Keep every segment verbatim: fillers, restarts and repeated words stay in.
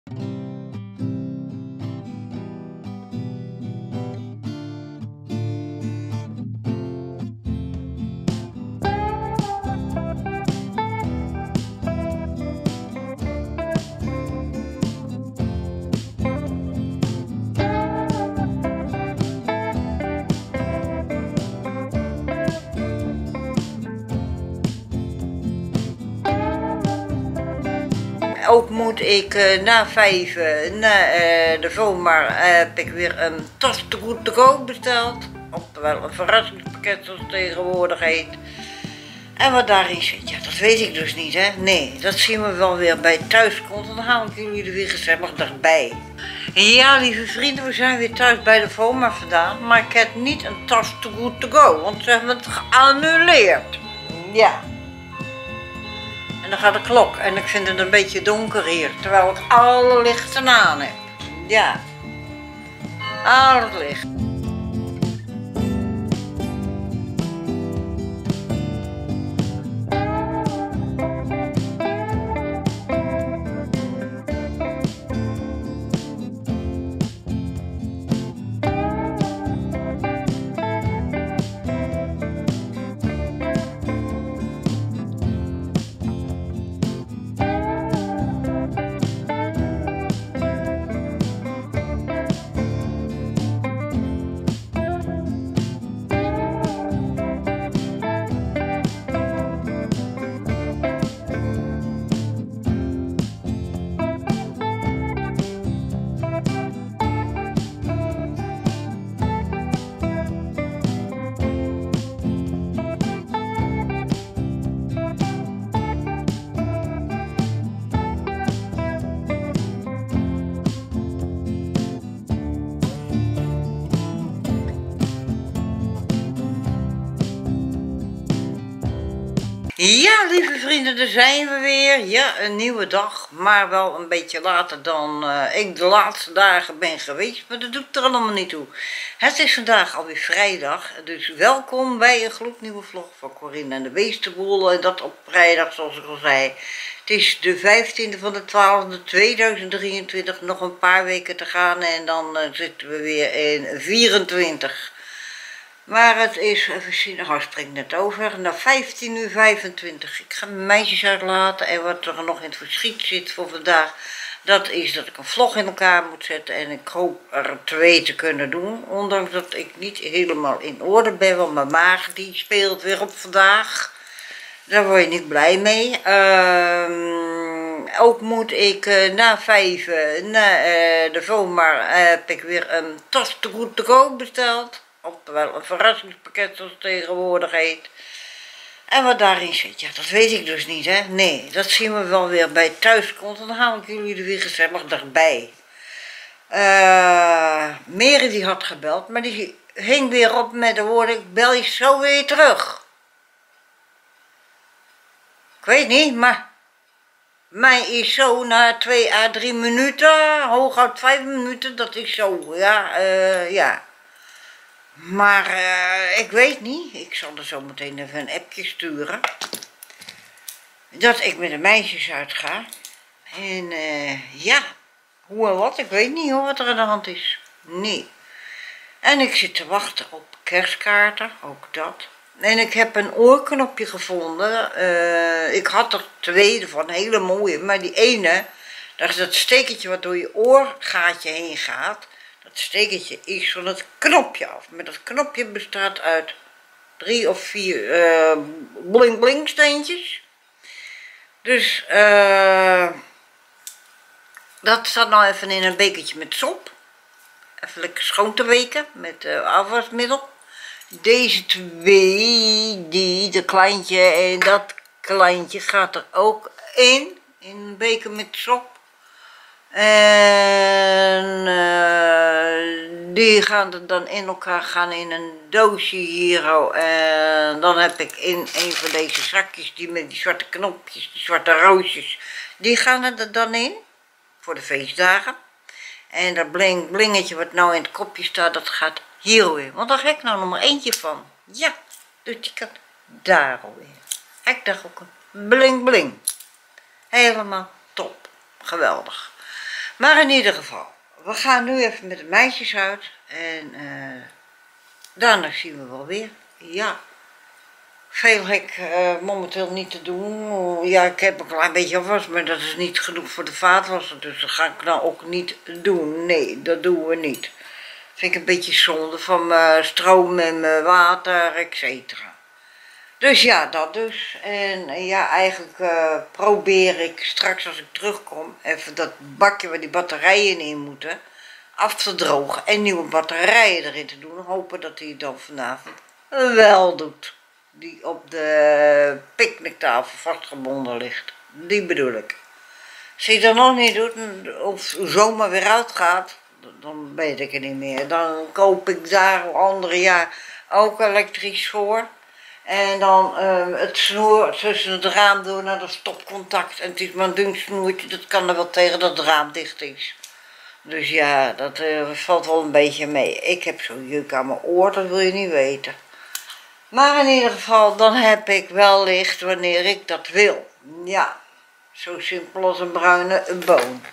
Ook moet ik uh, na vijf, uh, na uh, de zomer, uh, heb ik weer een tas te goed te koop besteld. Oftewel een verrassingspakket zoals het tegenwoordig heet. En wat daarin zit, ja dat weet ik dus niet hè. Nee, dat zien we wel weer bij thuiskomst en dan haal ik jullie er weer gezellig erbij. Ja lieve vrienden, we zijn weer thuis bij de Voma vandaan. Maar ik heb niet een tas te goed to go, want ze hebben het geannuleerd. Ja. En dan gaat de klok en ik vind het een beetje donker hier, terwijl ik alle lichten aan heb. Ja, al het licht. Ja, lieve vrienden, daar zijn we weer. Ja, een nieuwe dag, maar wel een beetje later dan uh, ik de laatste dagen ben geweest. Maar dat doet er allemaal niet toe. Het is vandaag alweer vrijdag, dus welkom bij een gloednieuwe vlog van Corinne en de Weesterboel. En dat op vrijdag, zoals ik al zei. Het is de vijftiende van de twaalfde tweeduizend drieëntwintig, nog een paar weken te gaan en dan uh, zitten we weer in vierentwintig. Maar het is, even zien, oh, springt net over, naar vijftien uur vijfentwintig. Ik ga mijn meisjes uitlaten en wat er nog in het verschiet zit voor vandaag, dat is dat ik een vlog in elkaar moet zetten en ik hoop er twee te kunnen doen. Ondanks dat ik niet helemaal in orde ben, want mijn maag die speelt weer op vandaag. Daar word je niet blij mee. Uh, ook moet ik uh, na vijf, uh, na uh, de zomer, uh, heb ik weer een tas te goed te koop besteld. Oftewel een verrassingspakket zoals het tegenwoordig heet. En wat daarin zit, ja dat weet ik dus niet hè. Nee, dat zien we wel weer bij thuiskomst en dan haal ik jullie er weer gezellig erbij. Uh, Mary die had gebeld, maar die hing weer op met de woorden, ik bel je zo weer terug. Ik weet niet, maar mij is zo na twee à drie minuten, hooguit vijf minuten, dat is zo, ja, uh, ja. Maar uh, ik weet niet, ik zal er zo meteen even een appje sturen. Dat ik met de meisjes uitga. En uh, ja, hoe en wat, ik weet niet hoor wat er aan de hand is. Nee. En ik zit te wachten op kerstkaarten, ook dat. En ik heb een oorknopje gevonden. Uh, ik had er twee van, hele mooie. Maar die ene, dat is dat stekertje wat door je oorgaatje heen gaat. Dat stekertje is van het knopje af. Met dat knopje bestaat uit drie of vier uh, bling bling steentjes. Dus uh, dat staat nou even in een bekertje met sop. Even lekker schoon te weken met uh, afwasmiddel. Deze twee, die, de kleintje en dat kleintje gaat er ook in. In een beker met sop. En uh, die gaan er dan in elkaar gaan in een doosje hier. En dan heb ik in een van deze zakjes die met die zwarte knopjes, die zwarte roosjes, die gaan er dan in voor de feestdagen. En dat bling blingetje wat nou in het kopje staat, dat gaat hier alweer. Want daar heb ik nou nog maar eentje van. Ja, dus die kan daar alweer. Ik dacht ook een bling bling. Helemaal top. Geweldig. Maar in ieder geval, we gaan nu even met de meisjes uit. En uh, daarna zien we wel weer. Ja. Veel heb ik uh, momenteel niet te doen. Ja, ik heb een klein beetje afwas, maar dat is niet genoeg voor de vaatwasser. Dus dat ga ik nou ook niet doen. Nee, dat doen we niet. Vind ik een beetje zonde van mijn stroom en mijn water, et cetera. Dus ja, dat dus. En ja, eigenlijk uh, probeer ik straks als ik terugkom even dat bakje waar die batterijen in moeten af te drogen en nieuwe batterijen erin te doen. Hopen dat hij dan vanavond wel doet. Die op de picknicktafel vastgebonden ligt. Die bedoel ik. Als hij dat nog niet doet of zomaar weer uitgaat, dan weet ik het niet meer. Dan koop ik daar andere jaar ook elektrisch voor. En dan uh, het snoer tussen het raam door naar dat stopcontact. En het is maar een dun snoertje, dat kan er wel tegen dat het raam dicht is. Dus ja, dat uh, valt wel een beetje mee. Ik heb zo'n juk aan mijn oor, dat wil je niet weten. Maar in ieder geval, dan heb ik wel licht wanneer ik dat wil. Ja, zo simpel als een bruine boom.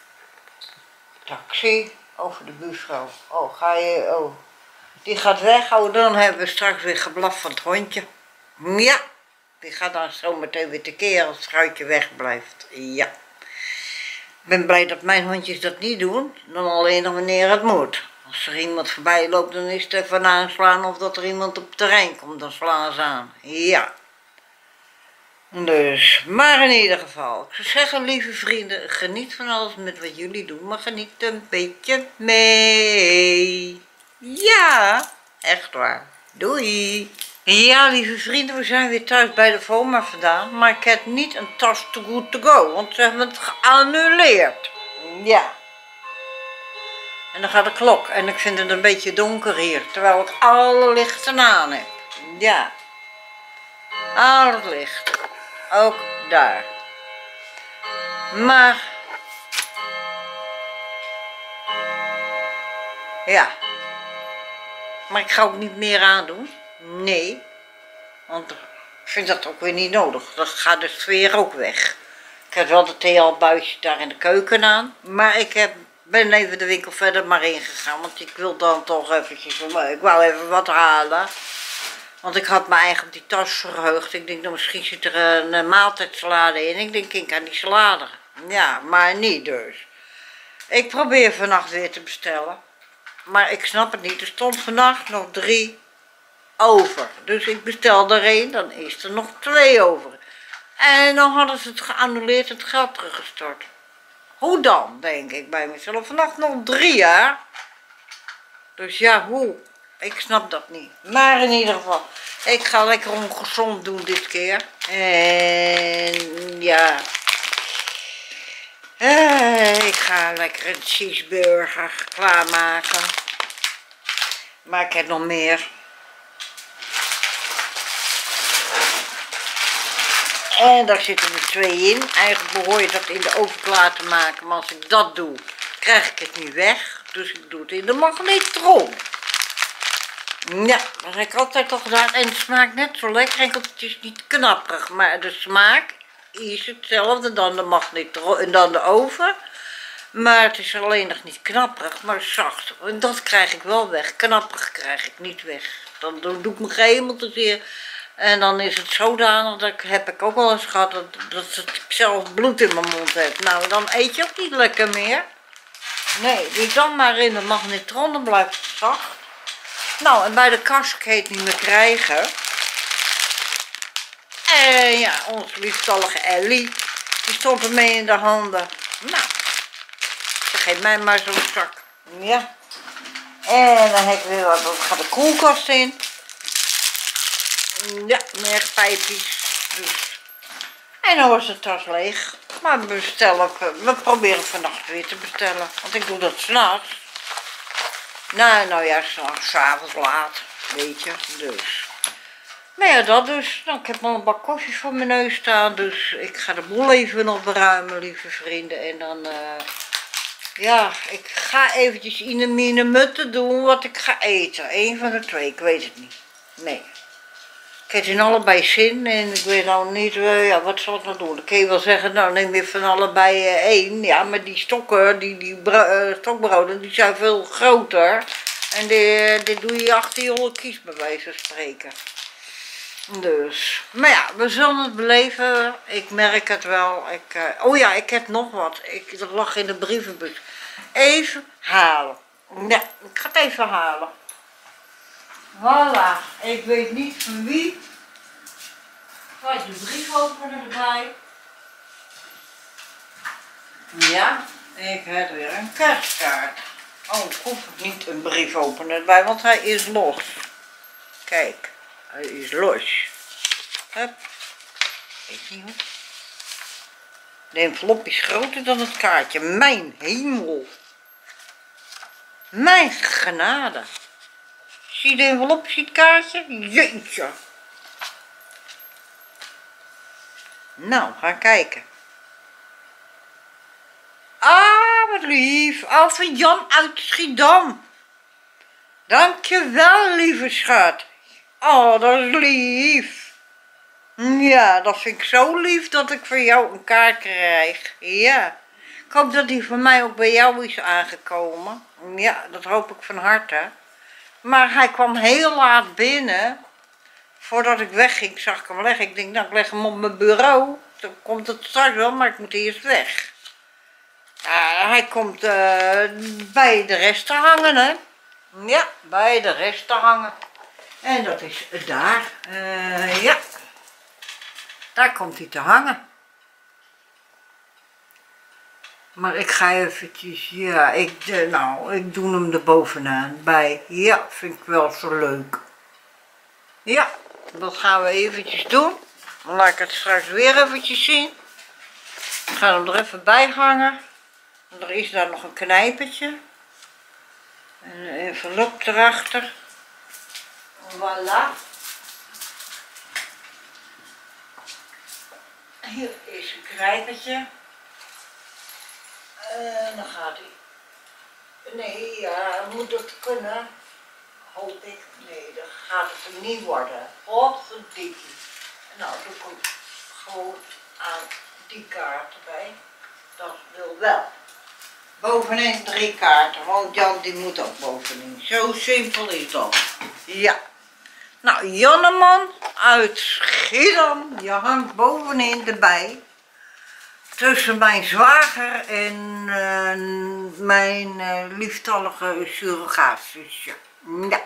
Taxi, over de buurvrouw. Oh, ga je, oh. Die gaat weg, oh, dan hebben we straks weer geblaf van het hondje. Ja, die gaat dan zo meteen weer tekeer als het schuitje wegblijft. Ja. Ik ben blij dat mijn hondjes dat niet doen, dan alleen nog wanneer het moet. Als er iemand voorbij loopt, dan is het even aanslaan of dat er iemand op het terrein komt, dan slaan ze aan. Ja. Dus, maar in ieder geval, ik zou zeggen, lieve vrienden, geniet van alles met wat jullie doen, maar geniet een beetje mee. Ja, echt waar. Doei. Ja, lieve vrienden, we zijn weer thuis bij de Voma vandaan, maar ik heb niet een tas to good to go, want ze hebben het geannuleerd. Ja. En dan gaat de klok en ik vind het een beetje donker hier, terwijl ik alle lichten aan heb. Ja. Al het licht. Ook daar. Maar. Ja. Maar ik ga ook niet meer aandoen. Nee. Want ik vind dat ook weer niet nodig. Dan gaat de sfeer ook weg. Ik heb wel de theealbuisje daar in de keuken aan. Maar ik heb, ben even de winkel verder maar ingegaan. Want ik wil dan toch eventjes, ik wou even wat halen. Want ik had me eigenlijk op die tas verheugd. Ik denk, nou, misschien zit er een, een maaltijdsalade in. Ik denk, ik aan die salade. Ja, maar niet dus. Ik probeer vannacht weer te bestellen. Maar ik snap het niet. Er stond vannacht nog drie over. Dus ik bestel er één, dan is er nog twee over. En dan hadden ze het geannuleerd, het geld teruggestort. Hoe dan, denk ik bij mezelf. Vannacht nog drie jaar. Dus ja, hoe? Ik snap dat niet. Maar in ieder geval, ik ga lekker ongezond doen dit keer. En ja. Uh, ik ga lekker een cheeseburger klaarmaken. Maar ik heb nog meer. En daar zitten er twee in. Eigenlijk behoor je dat in de oven klaar te maken. Maar als ik dat doe, krijg ik het niet weg. Dus ik doe het in de magnetron. Ja, dat heb ik altijd al gedaan. En het smaakt net zo lekker. Enkel het is niet knapperig. Maar de smaak is hetzelfde dan de magnetron en dan de oven. Maar het is alleen nog niet knapperig, maar zacht. En dat krijg ik wel weg. Knapperig krijg ik niet weg. Dan doe ik me geen helemaal te zeer. En dan is het zodanig, dat heb ik ook wel eens gehad, dat, dat ik zelf bloed in mijn mond heb. Nou, dan eet je ook niet lekker meer. Nee, dus dan maar in de magnetron, dan blijft het zacht. Nou, en bij de kast kan je het niet meer krijgen. En ja, onze liefstallige Ellie, die stond ermee in de handen. Nou, geef mij maar zo'n zak. Ja. En dan heb ik weer wat, dan gaat de koelkast in. Ja, meer pijpjes. Dus. En dan was de tas leeg. Maar we bestellen, we proberen vannacht weer te bestellen. Want ik doe dat s'nachts. Nou, nou ja, s'nachts, s'avonds laat. Weet je, dus. Maar ja, dat dus. Nou, ik heb al een bak koffie voor mijn neus staan. Dus ik ga de boel even nog beruimen, lieve vrienden. En dan, uh, ja, ik ga eventjes in de mine mutten doen wat ik ga eten. Eén van de twee, ik weet het niet. Nee. Ik heb in allebei zin en ik weet nou niet, uh, ja, wat zal ik nou doen? Dan kun je wel zeggen, nou neem je van allebei uh, één. Ja, maar die stokken, die, die uh, stokbroden, die zijn veel groter. En dit, dit doe je achter je holle kies bij wijze van spreken. Dus, maar ja, we zullen het beleven. Ik merk het wel. Ik, uh, oh ja, ik heb nog wat. Ik, dat lag in de brievenbus. Even halen. Ja, ik ga het even halen. Voilà, ik weet niet van wie. Kijk, de briefopener erbij. Ja, ik heb weer een kerstkaart. Oh, ik hoef niet een briefopener erbij, want hij is los. Kijk, hij is los. Hup. Weet niet hoe. De envelop is groter dan het kaartje. Mijn hemel. Mijn genade. Zie je de envelop, zie het kaartje? Jeetje. Nou, gaan kijken. Ah, wat lief. Al van Jan uit Schiedam. Dankjewel, lieve schat. Oh, dat is lief. Ja, dat vind ik zo lief dat ik van jou een kaart krijg. Ja. Ik hoop dat die van mij ook bij jou is aangekomen. Ja, dat hoop ik van harte. Maar hij kwam heel laat binnen. Voordat ik wegging, zag ik hem leggen. Ik denk, nou, ik leg hem op mijn bureau. Dan komt het straks wel, maar ik moet eerst weg. Uh, hij komt uh, bij de rest te hangen, hè. Ja, bij de rest te hangen. En dat is daar. Uh, ja. Daar komt hij te hangen. Maar ik ga eventjes, ja, ik, uh, nou, ik doe hem er bovenaan bij. Ja, vind ik wel zo leuk. Ja, dat gaan we eventjes doen. Dan laat ik het straks weer eventjes zien. Ik ga hem er even bij hangen. Er is daar nog een knijpertje. En een envelop erachter. Voilà. Hier is een knijpertje. En dan gaat hij. Nee, ja, moet het kunnen. Hoop ik. Nee, dat gaat het er niet worden. Godverdikkie. Nou, doe ik hem gewoon aan die kaart erbij. Dat wil wel. Bovenin drie kaarten, want Jan die moet ook bovenin. Zo simpel is dat. Ja. Nou, Janneman uit Schiedam, je hangt bovenin erbij. Tussen mijn zwager en uh, mijn uh, lieftallige surrogaatzusje. Ja.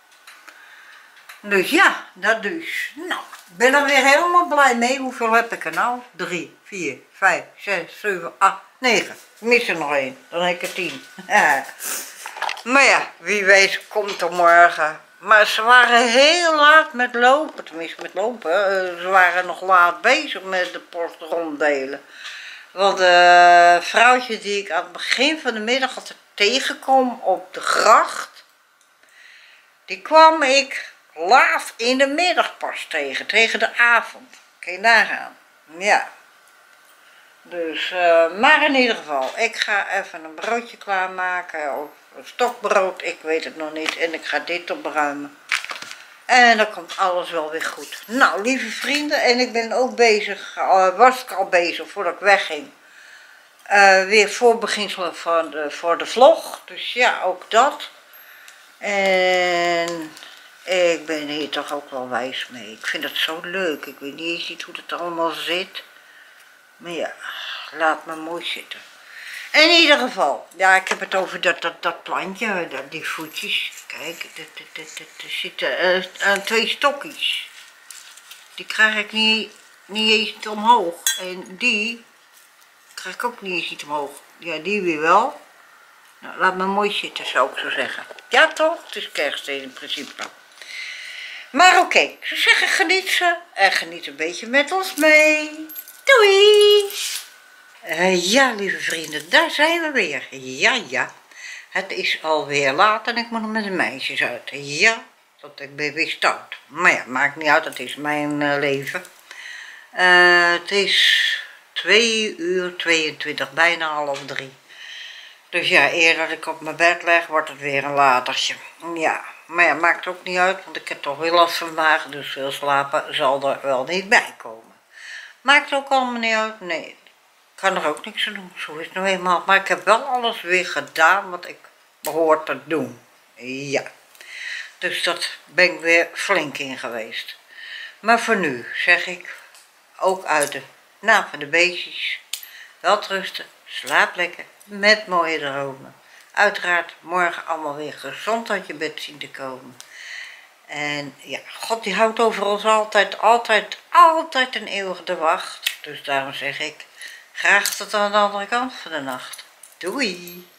Dus ja, dat dus. Nou, ik ben er weer helemaal blij mee. Hoeveel heb ik er nou? drie, vier, vijf, zes, zeven, acht, negen. Ik mis er nog één. Dan heb ik er tien. Maar ja, wie weet komt er morgen. Maar ze waren heel laat met lopen. Tenminste met lopen. Ze waren nog laat bezig met de post ronddelen. Want een vrouwtje die ik aan het begin van de middag altijd tegenkom op de gracht. Die kwam ik laat in de middag pas tegen, tegen de avond. Kun je nagaan. Ja. Dus, uh, maar in ieder geval, ik ga even een broodje klaarmaken, of een stokbrood, ik weet het nog niet. En ik ga dit opruimen. En dan komt alles wel weer goed. Nou, lieve vrienden, en ik ben ook bezig, uh, was ik al bezig voordat ik wegging. Uh, weer voorbeginselen voor de, voor de vlog. Dus ja, ook dat. En ik ben hier toch ook wel wijs mee. Ik vind het zo leuk. Ik weet niet eens hoe het allemaal zit. Maar ja, laat me mooi zitten. In ieder geval, ja, ik heb het over dat, dat, dat plantje, dat, die voetjes. Kijk, er zitten uh, uh, twee stokjes. Die krijg ik niet, niet eens omhoog. En die krijg ik ook niet eens niet omhoog. Ja, die weer wel. Nou, laat me mooi zitten, zou ik zo zeggen. Ja toch? Het is kerst in principe. Maar oké, okay, ik zou zeggen geniet ze. En geniet een beetje met ons mee. Doei! Uh, ja, lieve vrienden, daar zijn we weer. Ja, ja. Het is alweer laat en ik moet nog met de meisjes uit. Ja, dat ik ben weer stout. Maar ja, maakt niet uit, het is mijn uh, leven. Uh, het is twee uur tweeëntwintig, bijna half drie. Dus ja, eer dat ik op mijn bed leg, wordt het weer een latertje. Ja, Maar ja, maakt ook niet uit, want ik heb toch weer last van mijn maag, dus veel slapen zal er wel niet bij komen. Maakt ook allemaal niet uit, nee. Ik kan er ook niks aan doen, zo is het nou eenmaal. Maar ik heb wel alles weer gedaan wat ik behoor te doen. Ja. Dus dat ben ik weer flink in geweest. Maar voor nu zeg ik, ook uit de naam van de beestjes, welterusten, slaap lekker, met mooie dromen. Uiteraard morgen allemaal weer gezond uit je bed zien te komen. En ja, God die houdt over ons altijd, altijd, altijd een eeuwige de wacht. Dus daarom zeg ik, graag tot aan de andere kant van de nacht. Doei!